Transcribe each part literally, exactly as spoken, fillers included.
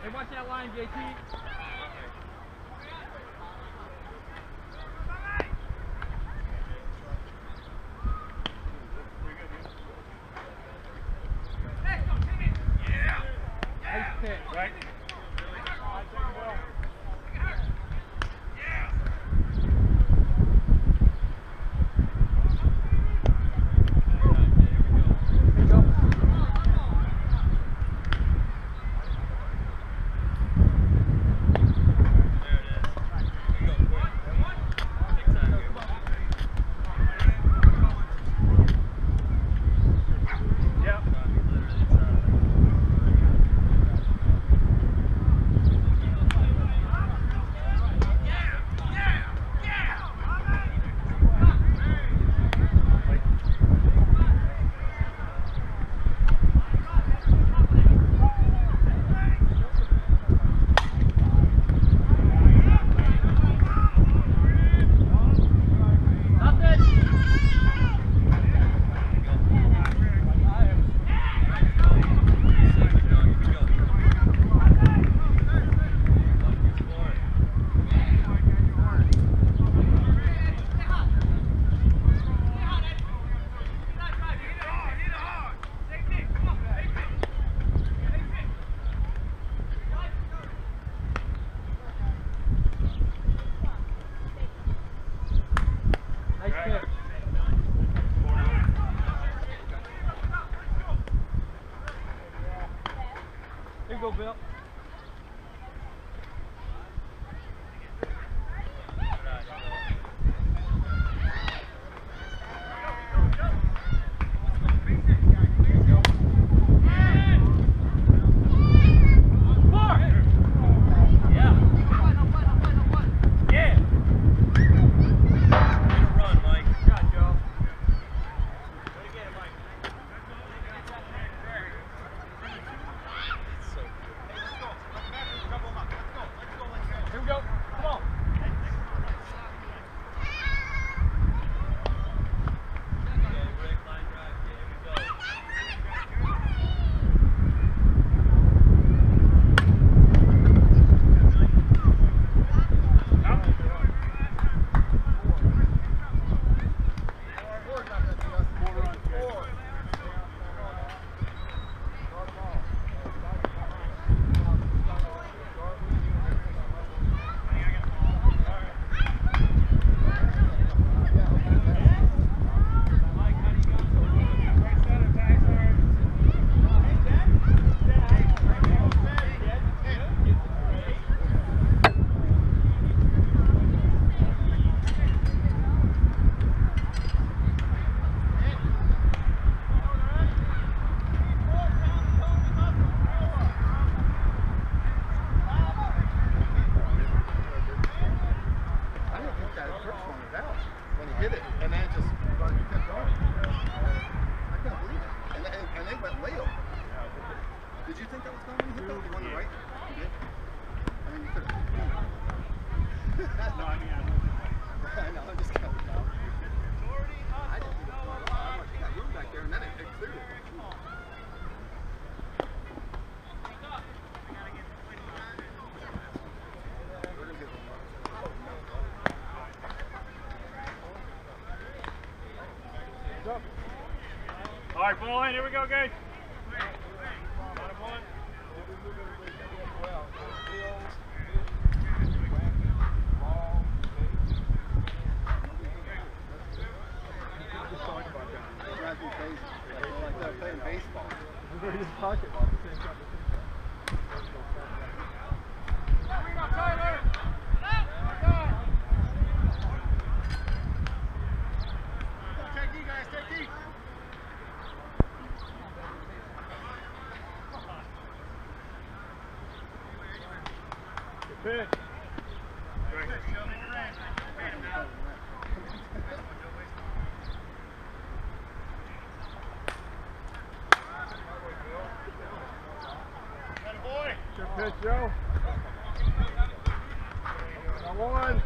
Hey, watch that line, J T. Nice pitch. Right. Here you go, Bill. All right, ball in. Here we go, guys. Pitch. Good pitch, Joe. Now one.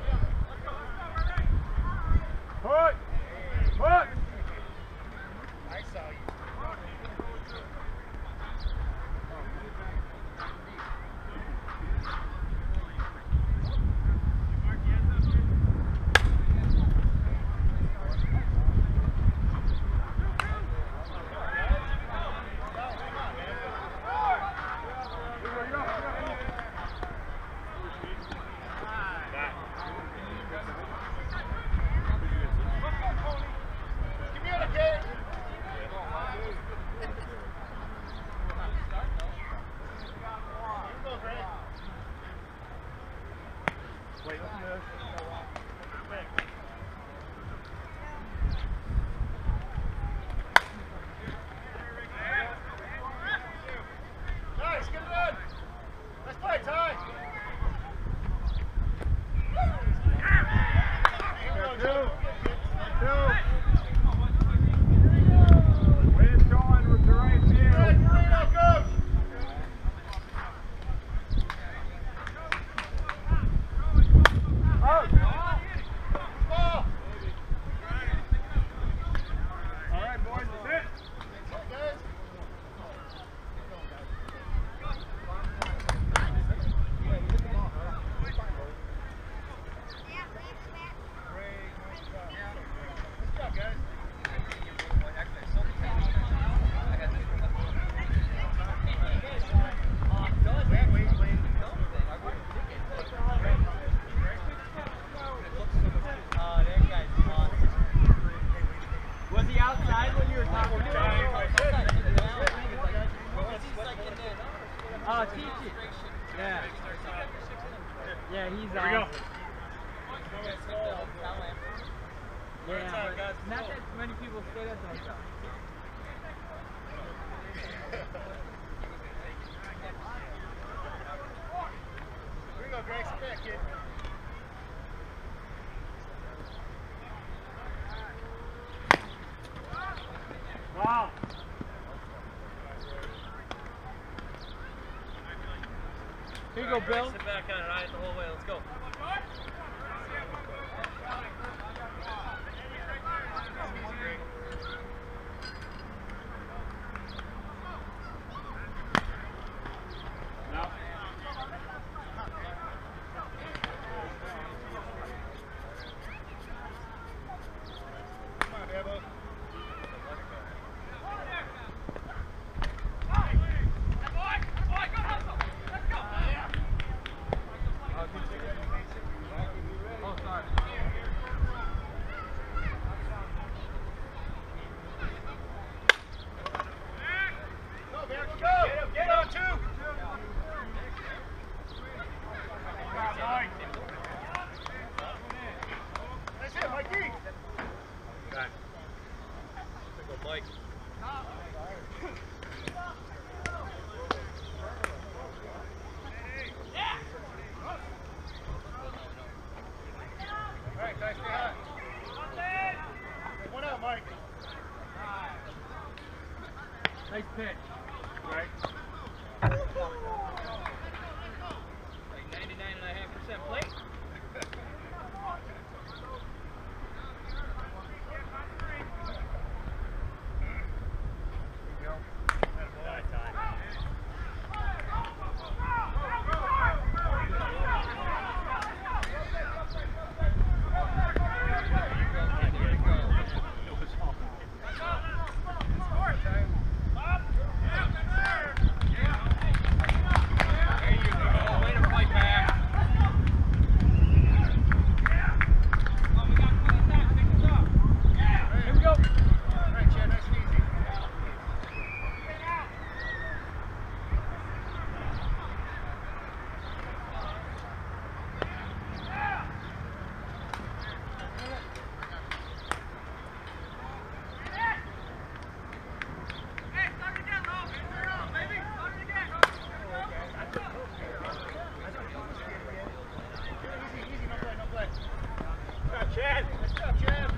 Put. Put. I saw you. Oh, teach it. Yeah. Yeah, he's Here we go. awesome. Yeah, but not that many people say that to themselves. Here we go, Greg. Sit back, kid. Wow. Here you go, Bill. Sit back on it, ride it the whole way. Let's go. Mike. Alright, guys, stay hot. One out, Mike. Nice pitch. Right. Like ninety-nine and a half percent plate. Chad! Good job, Chad!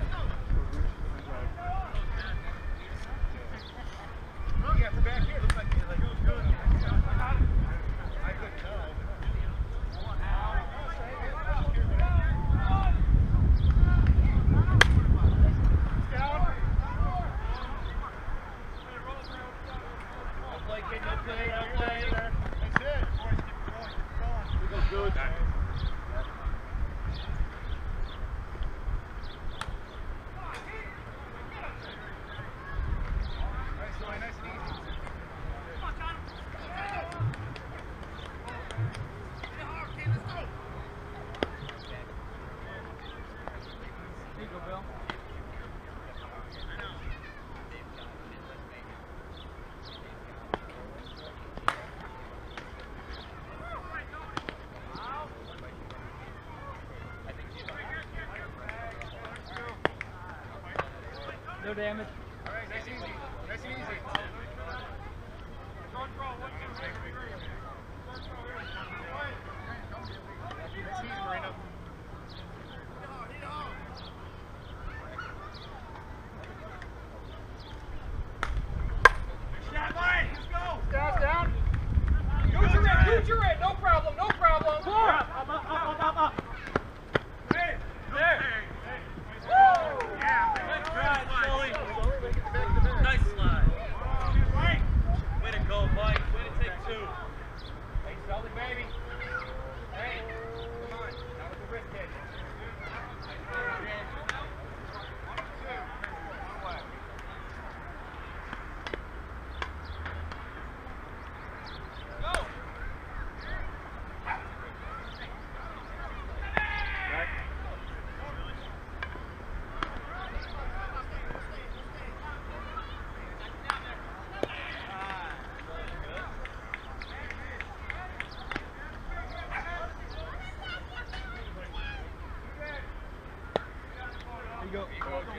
Oh, you got the back here. Looks like you're like, it was good. I couldn't tell. Down. No play, kid. No play. No play. That's it. We go good. No damage. All right, nice and easy. Nice and easy. Nice and easy, Marino. Shot, Mike. Let's go. Down, down. Future in, future in. No problem, no problem. Four. Up, up, up, up, up, up. Hey, there. Woo! Yeah. Nice slide. Nice slide.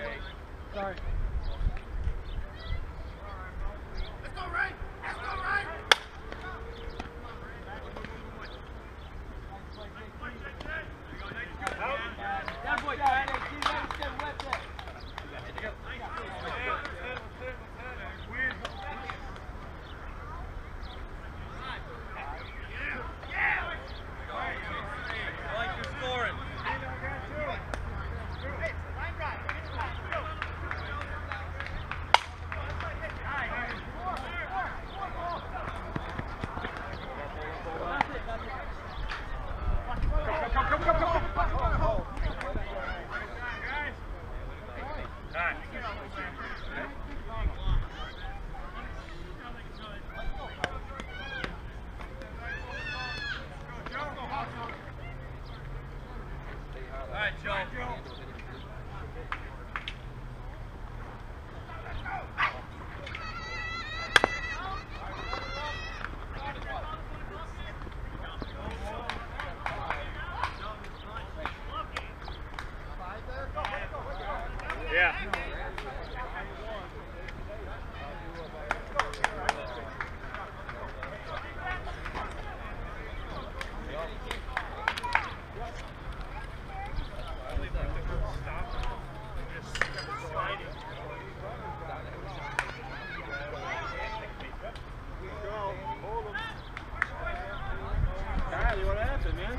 Sorry. Let's go, Ray! Let's go, Ray! That boy, that boy, left there. I like your scoring. Come, come, come, come, come, come, come. All right, Joe. Yeah. What happened, man?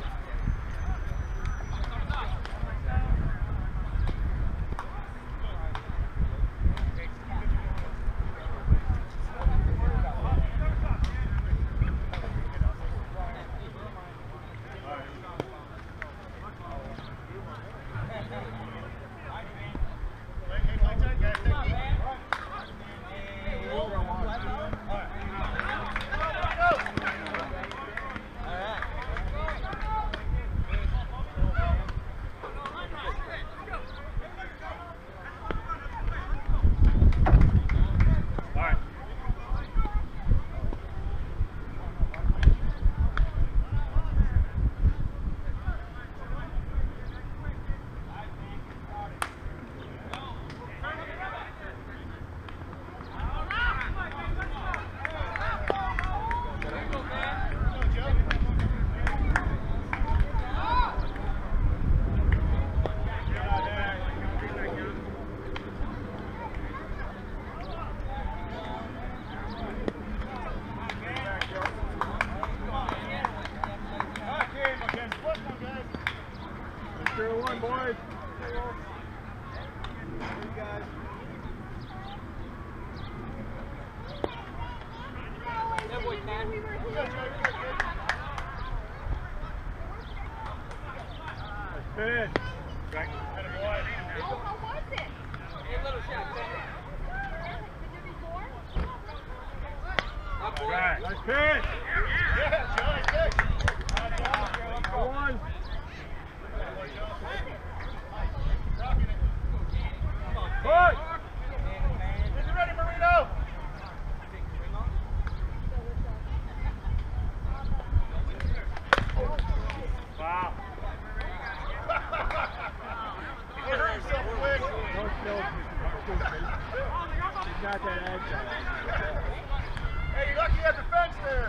One, boys. That boy, man. Good. Right. Oh, how was it? A little shot, Sandra. Could there be more? All right. Nice pitch. Yeah, Johnny, pitch. One. Push! Is it ready, Marino? Wow. He hurt himself quick. Don't kill him. He's not that agile. Hey, you're lucky you have the fence there.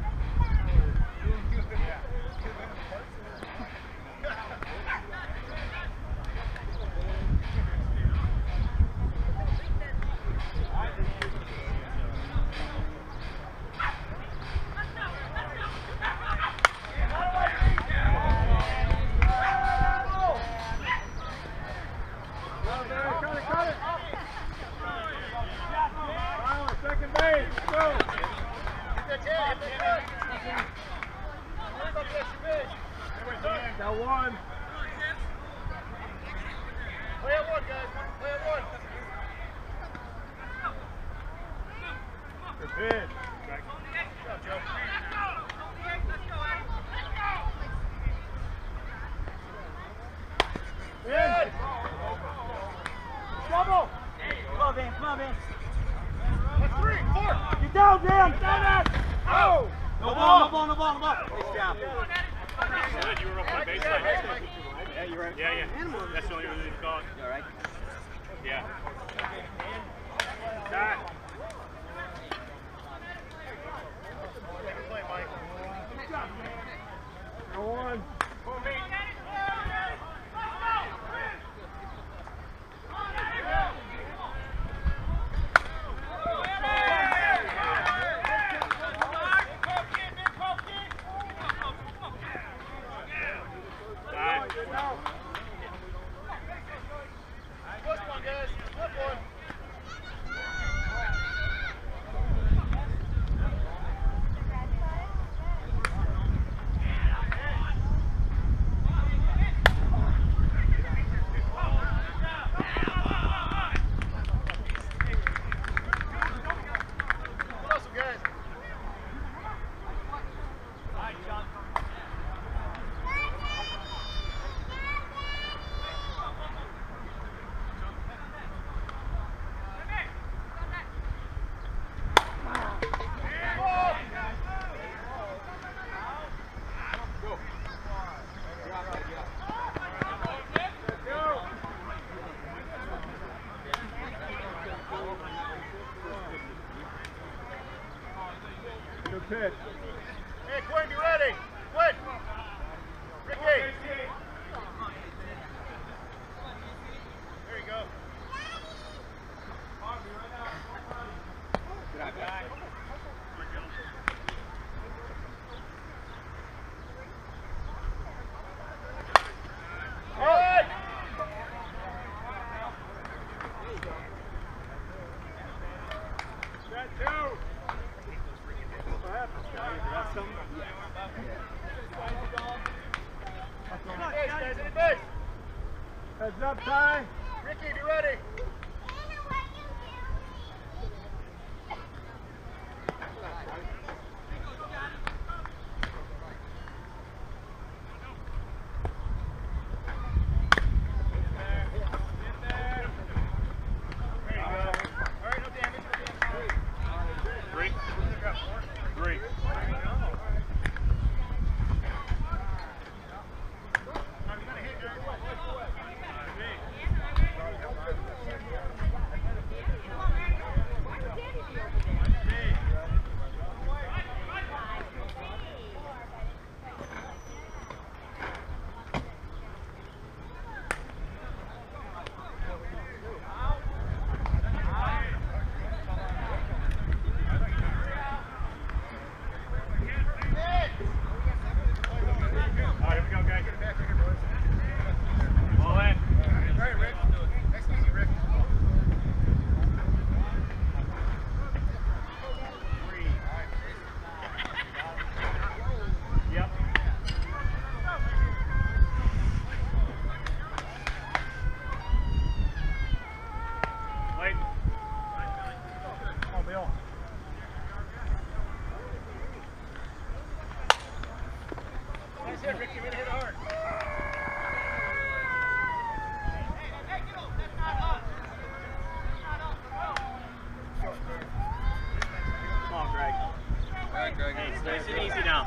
Got one. Play at one, guys. Play at one. Good pitch. Good job, Joe. Good. Double. Come on, Van. Come on, Van. That's three, four. Get down, Dan. Down it. Oh. No ball, no ball, no ball, no ball. Nice job. Good, you were up on the baseline. Yeah, you're right. Yeah, yeah. That's the only reason you call it. You all right? Yeah. Done. Play, Mike. Go on. Good pitch. Hey, Quinn, be ready. Quinn. Ricky. There you go. Good guy. All right. Got two. Heads up, Ty. Ricky, be ready. Nice and easy now.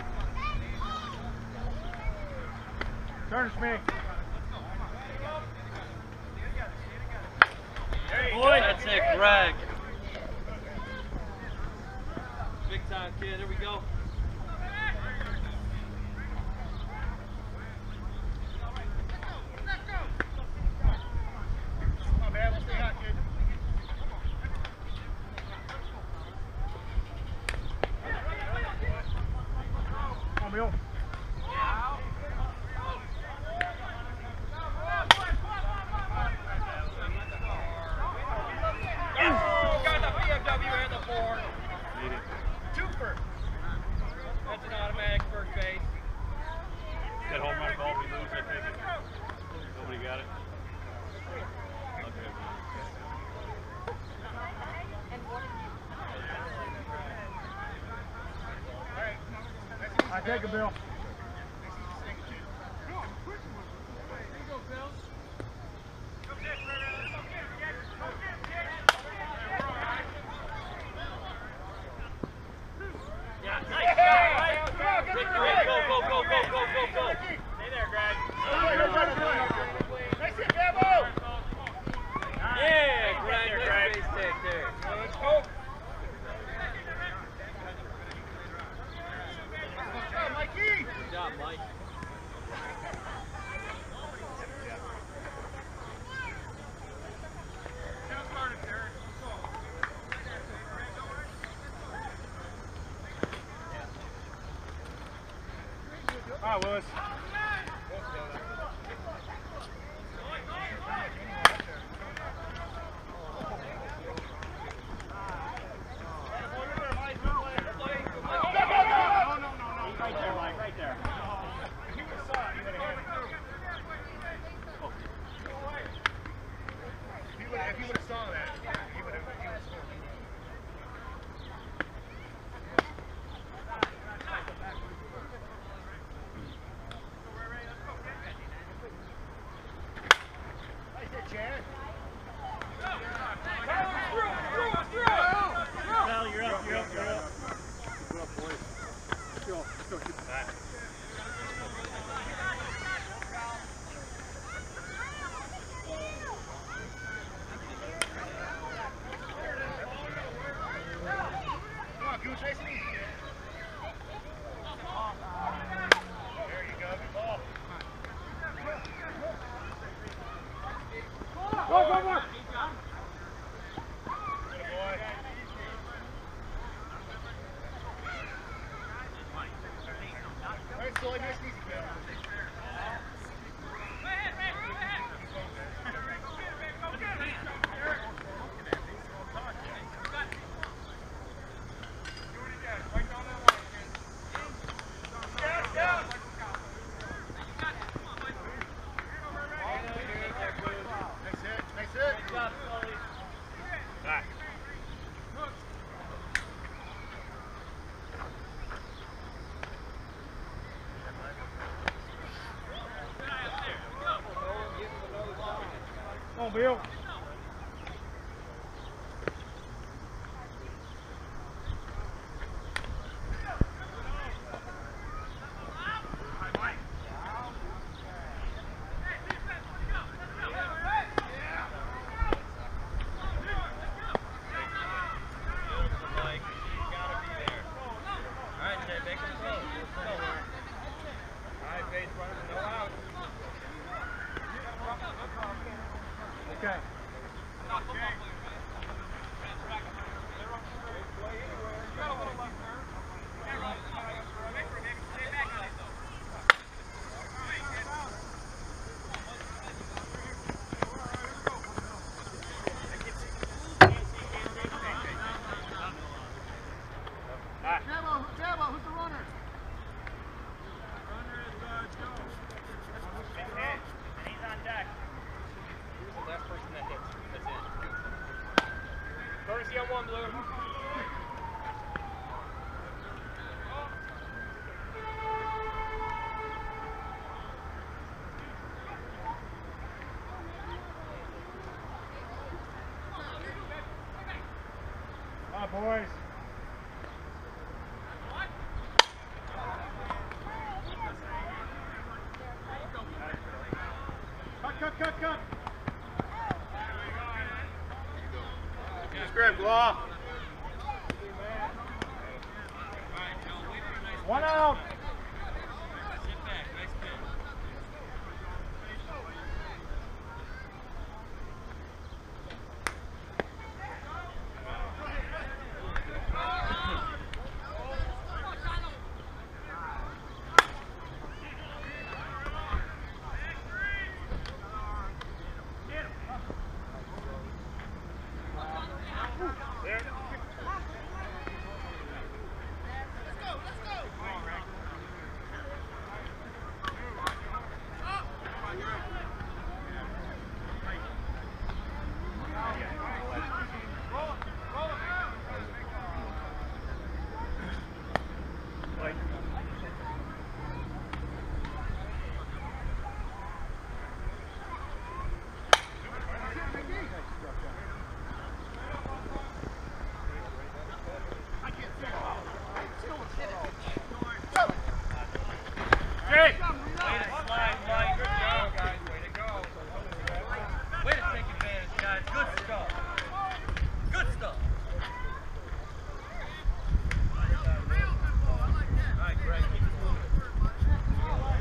Turn to me. Boy, that's it, Greg. Big time, kid. Here we go. Come on, man. Let's stay hot, kid. Come on, Bill. I take a Bill. Yeah, nice shot. Rick, Rick, go, go, go, go, go, go, go. Stay there, Greg. Nice hit, Gabo. Mike. All right, Willis. If he would have saw that, he would have scored. Nice hit, Chad. Val, you're up, you're up, you're up. Good up, boys. Let's go. Let's go. Keep it back. Come on, Goose, nice and easy. There you go. Good ball. Go, go, go. Good boy. Nice, Lloyd. Nice and easy, Bill. Nice hit. Nice hit. Back. Come on, Bill. Okay. Jabo, Jabo, who's the runner? Runner is uh, Joe. And he's on deck. The last person that hits. That's it. Courtesy on one, Blue. Come on, boys. Cut, cut, cut, cut. Just grab Law. One out. Sit back. Nice pin. There. Jake! Way to slide, Mike. Good job, guys. Way to go. Way to take advantage, guys. Good stuff. Good stuff. All right, Greg. Keep it moving.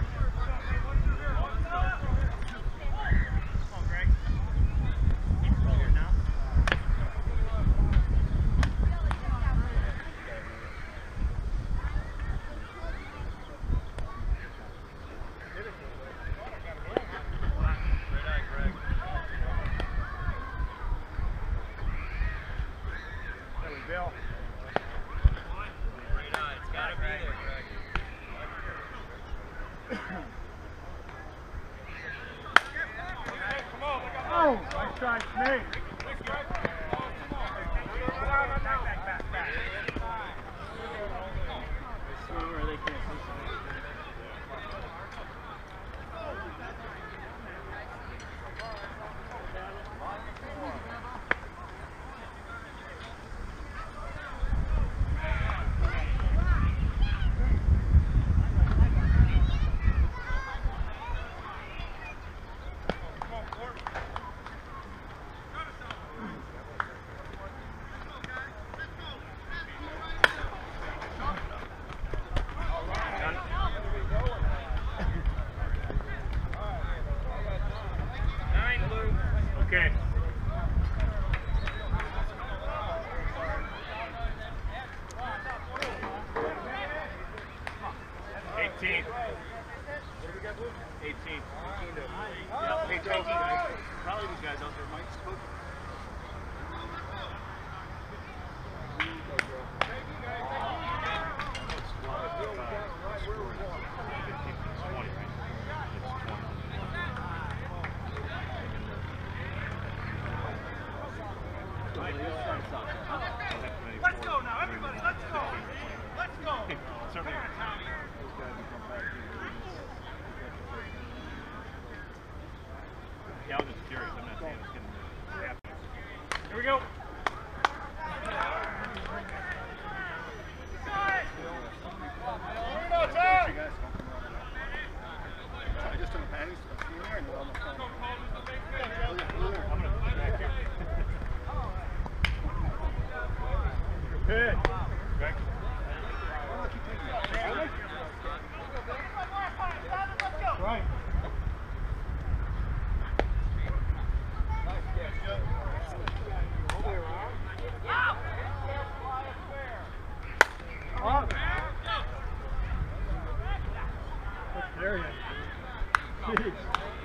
Nice, Nate. Okay. Eighteen. Eighteen. Yeah, hey, eighteen guys. Probably these guys out there might spook. Let's go now, everybody, let's go. Let's go. Yeah, I was just curious. I'm not saying it's going to happen. Here we go. I just took panties. I'm here and on the phone. Good. Right. Up. There you go. Jeez.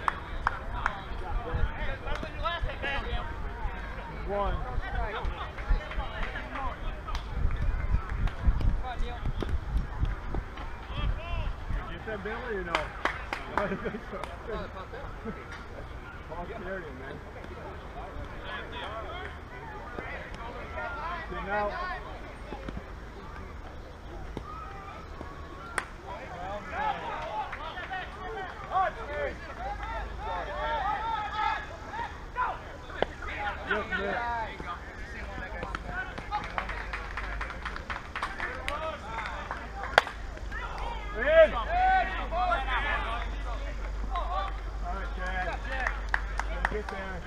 One. Get that Billy or no? I think so. Ball carried him, man. See now. Yes, man. In. All right, Chad. Get there.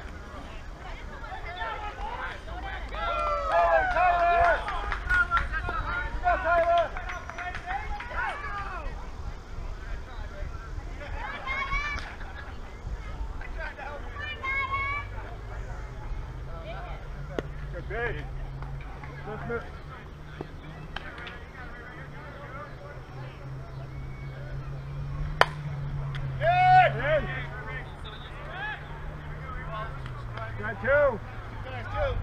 Tyler, Tyler! Go, Tyler! Good big. Let's move. In. Got two. Got two.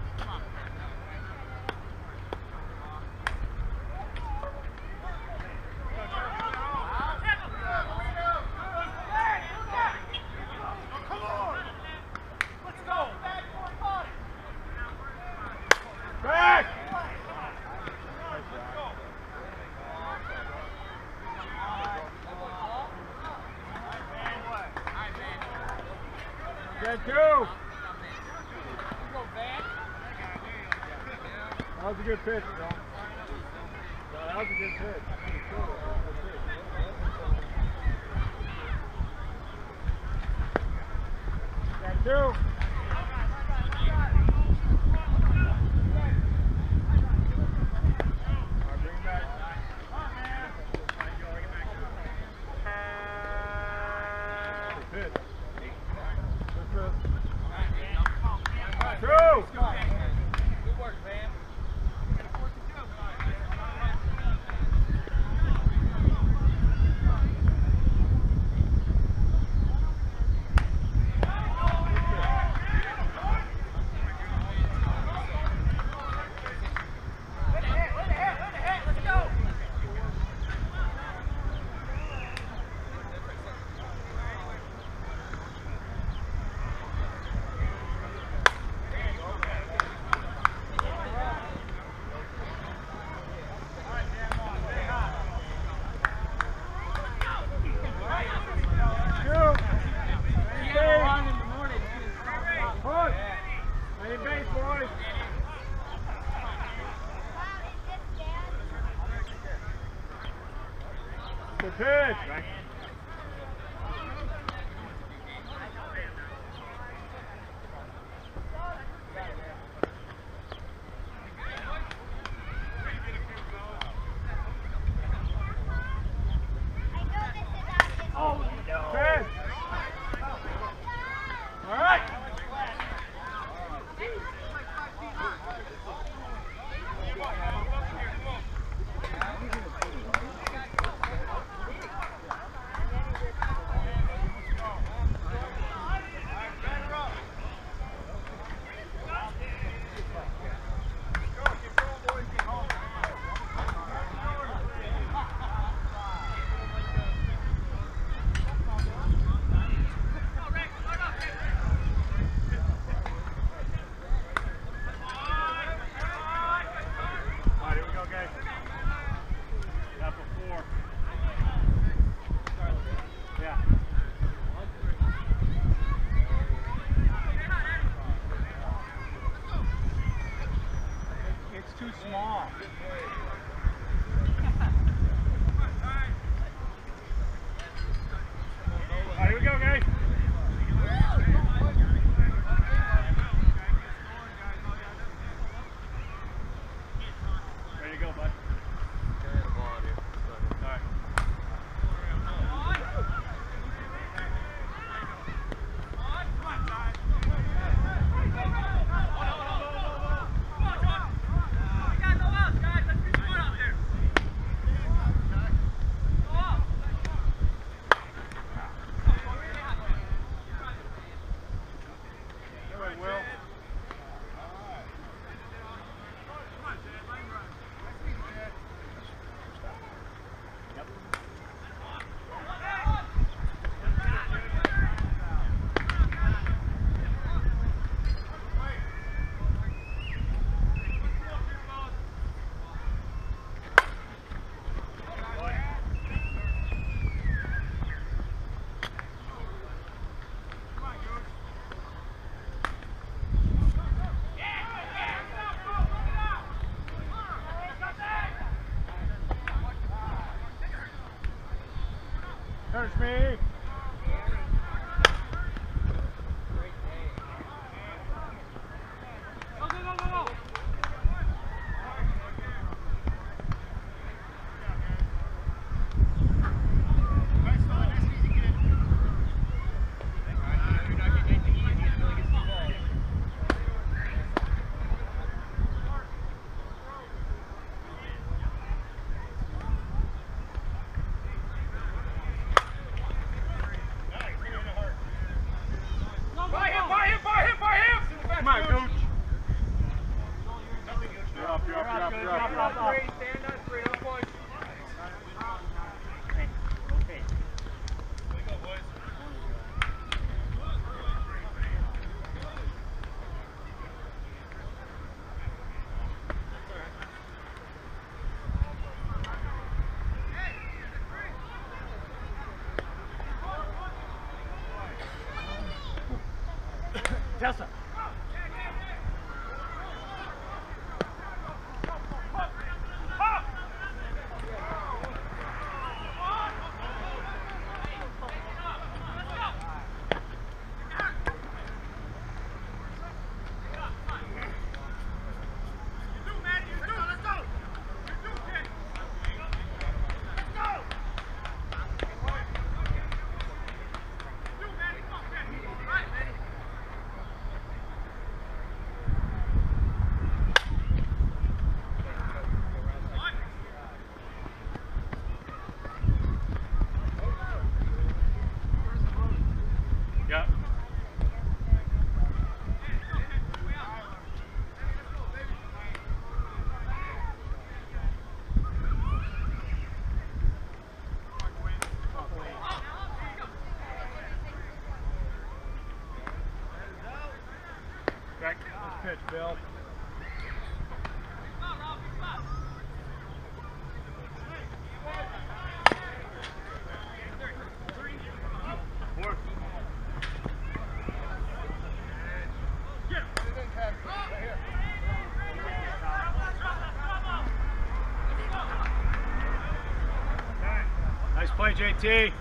Come on. Let's go. Back. Got two. That was a good pitch, bro. That was a good pitch. Got two. Good pitch. Oh, no. Pitch. All right. Too small. All right, here we go, guys. Ready to go, bud. All right. Finish me. Go, go, go, go, go. Tessa. Yeah. Back. Nice pitch, Bill. Nice play, J T.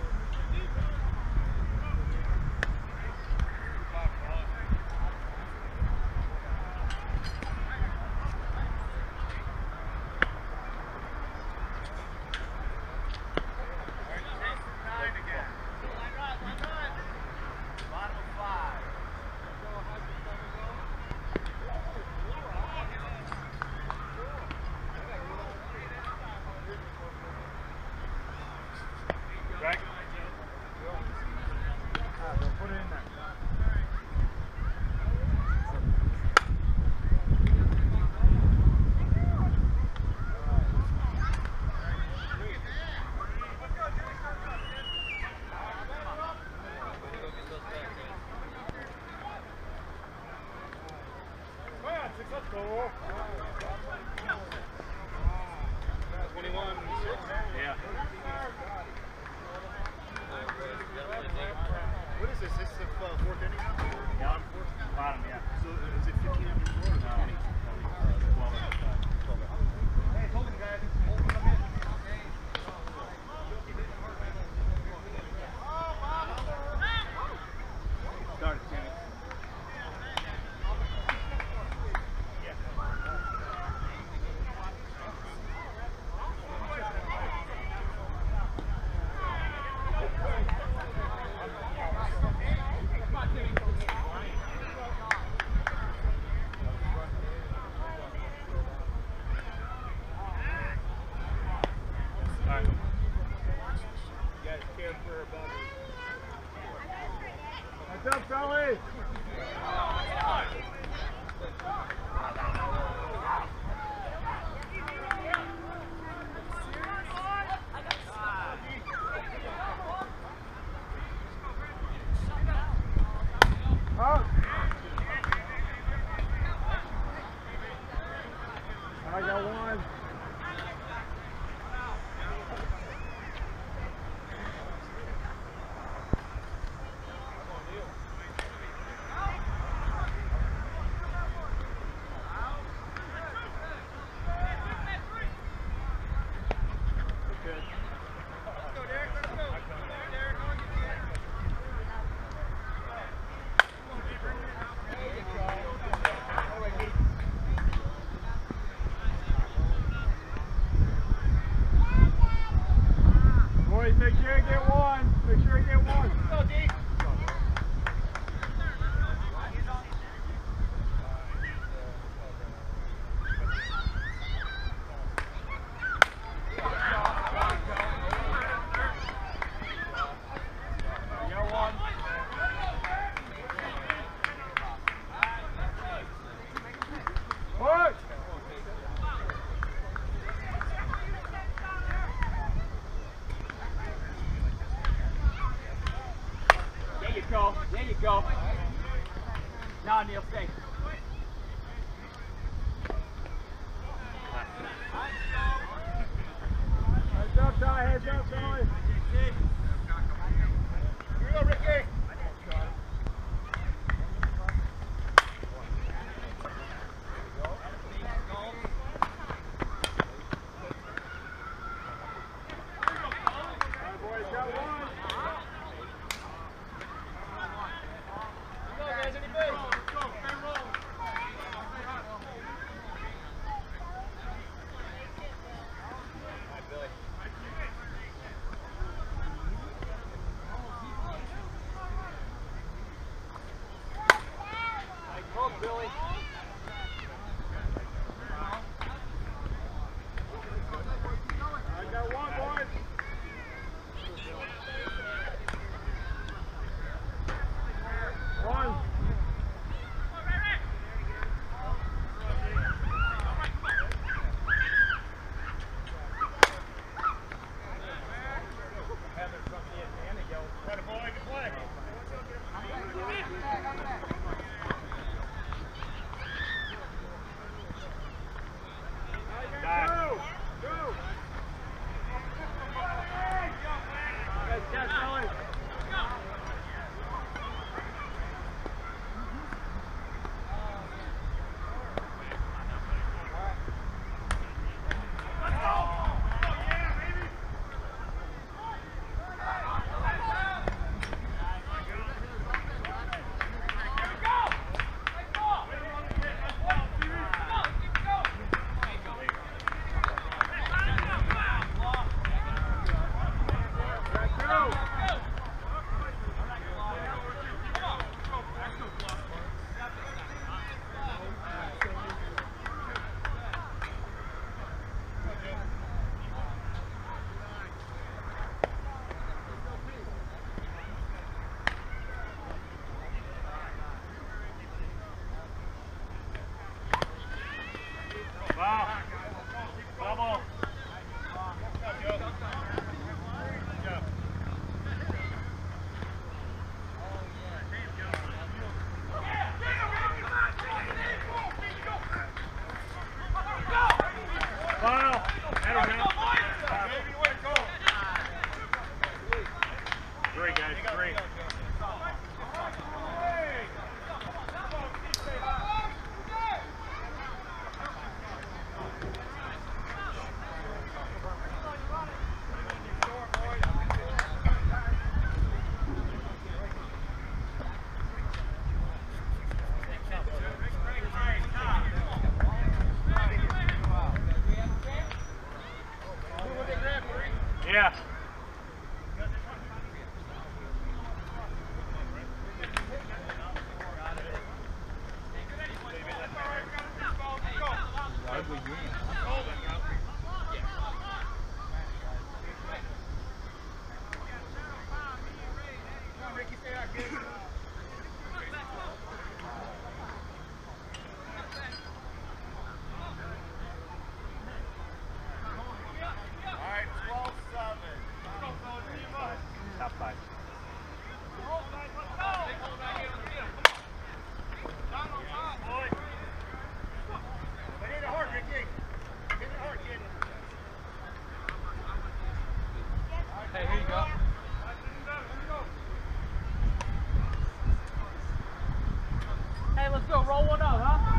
three. Yeah. Top five. Hey, here you go. Hey, let's go. Roll one up, huh?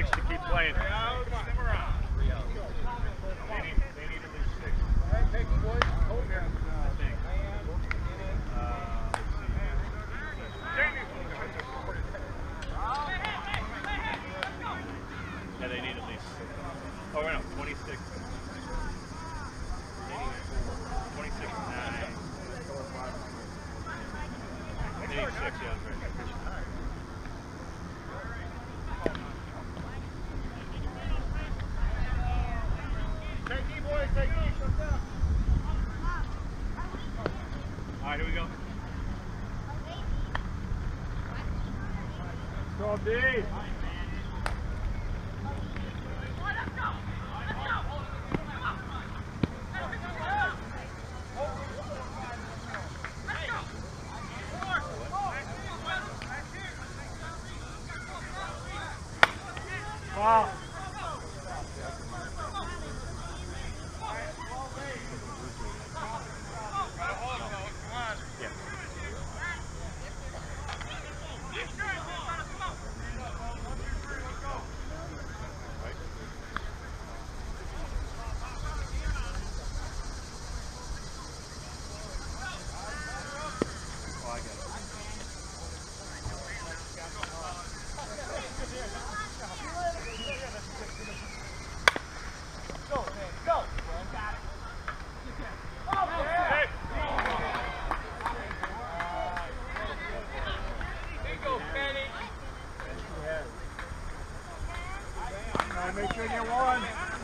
needs to keep playing. They need, they need at least six. All right, take you boys. Hold here. I think. Uh, let's see. Yeah, they need at least six. Oh, wait, no, twenty-six. They need four. twenty-six, nine. They need six, yeah, that's right. Take E, boys, take E. All right, here we go. Go, D. Wow. Make sure you get one.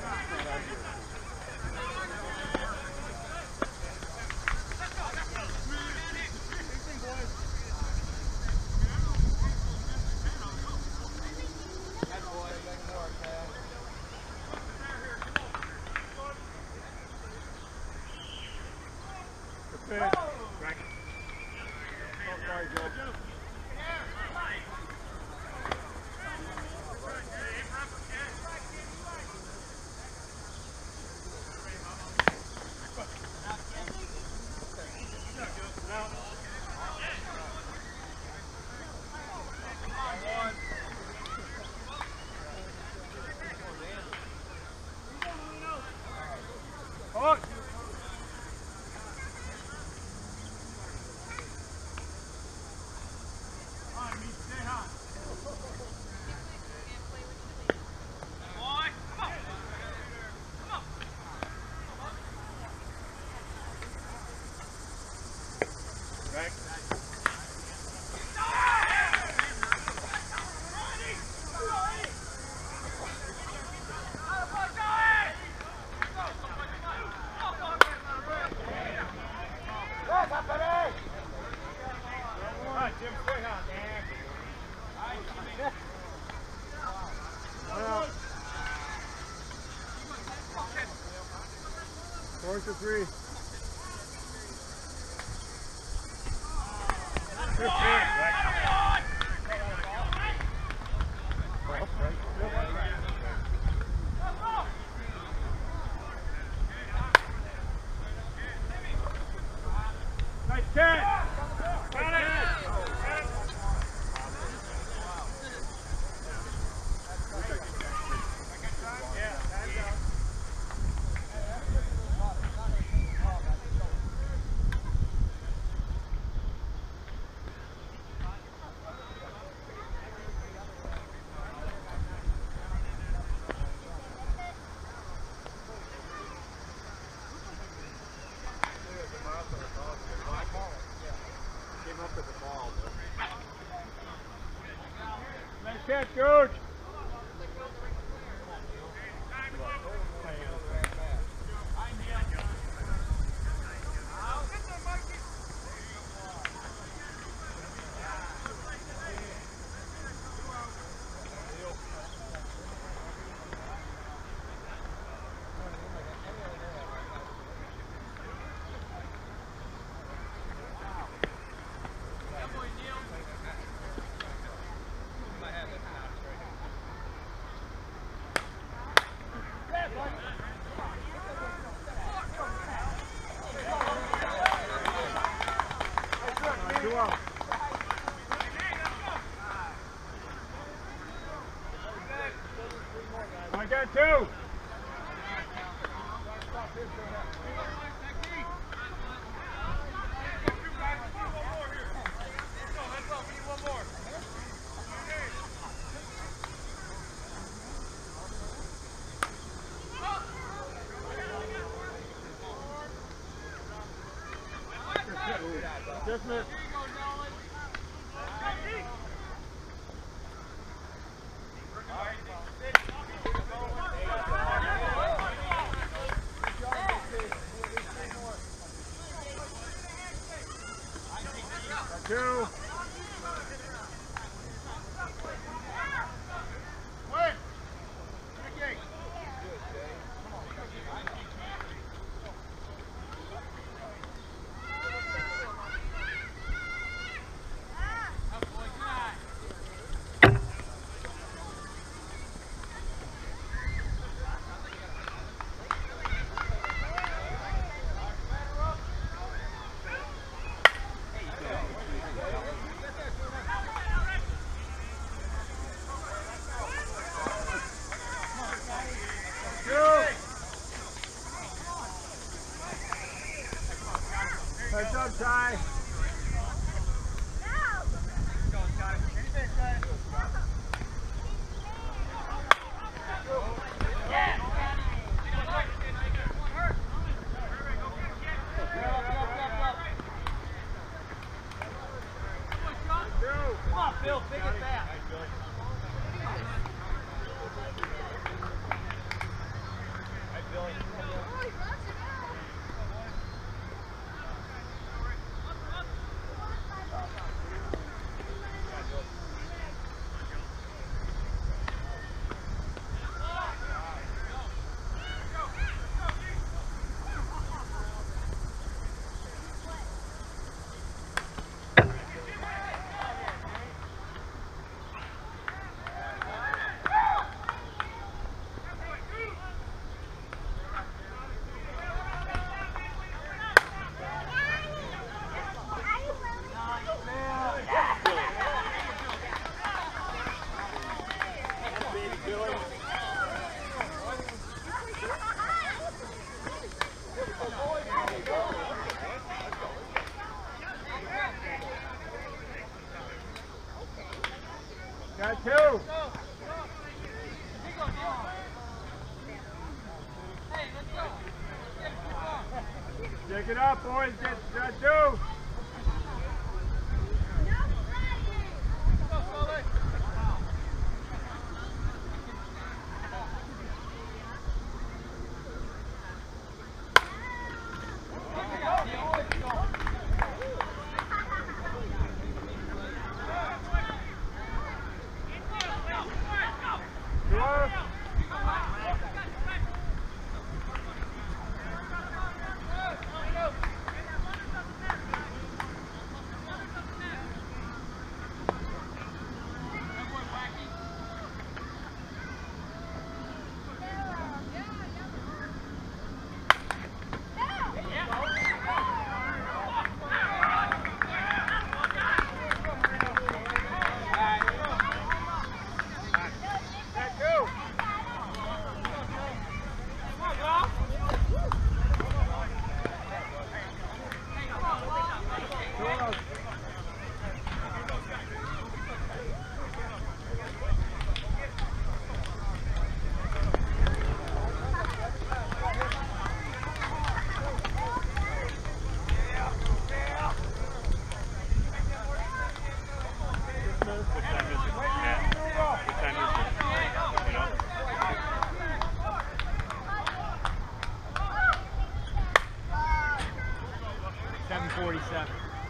Four to three. Good nice catch. Got it. Nice catch, George. Got two. Dismiss. Two. Win. Heads up, Ty. Come on, Phil, pick it back. Got two. Check it up, boys. Get got two. seven forty-seven.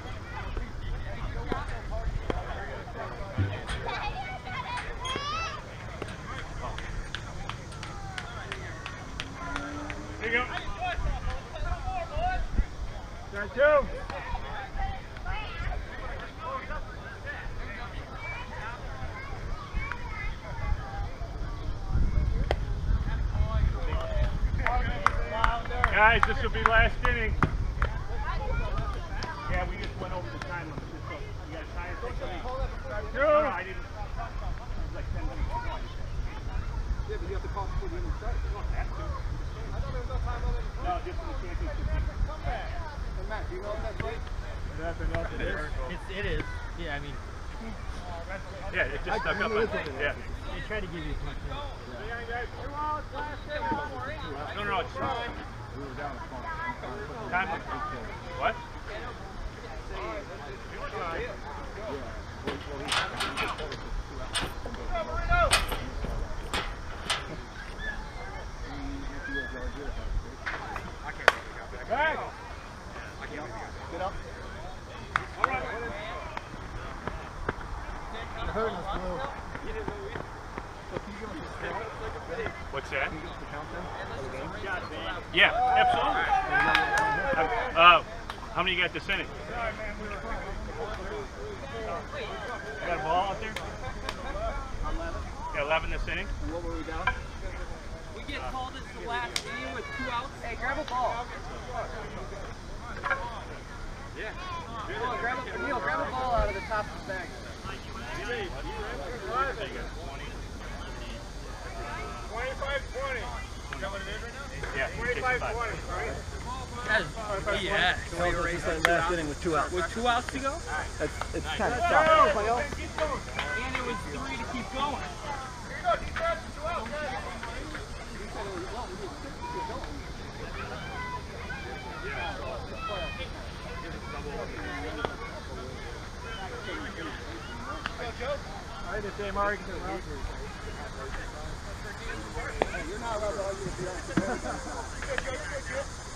Here you go. Got two. Guys, this will be last inning. Yeah, we just went over the time limit. So you got to tie it. No, no, I didn't. It was like ten minutes. Yeah, but you have to call before the end of the No, just for the championship. Hey, Matt, do you know if that's right? Nothing, nothing. It's, it is. Yeah, I mean, Yeah, it just stuck up. On, yeah. they try to give you as much. No, no, no. It's time. We were down a phone. Time. What? Back! Get up. You're hurting us, Blue. So can you give us a count? What's that? Can you give us a countdown of the game? Yeah, absolutely. Uh, how many you got this inning? Got a ball out there? Got eleven this inning? And what were we down? We get called as the last game with two outs. Hey, grab a ball. Yeah. Neil, grab a, Neil, grab a ball out of the top of the bag. twenty-five twenty. Is that what it is right now? Yeah. twenty-five twenty, right? That is B S. It's like last inning with two outs. With two outs to go? It's, it's kind of tough. Playoffs? And it was three to keep going. Here you go, defense. Two outs, guys. I had the same argument. You're not allowed to argue with the